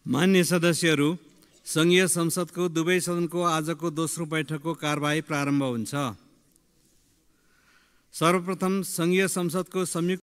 मान्य सदस्यहरू, संघीय संसदको दुवै सदनको आजको दोस्रो बैठकको कारबाही प्रारम्भ हुन्छ। सर्वप्रथम संघीय संसदको संयुक्त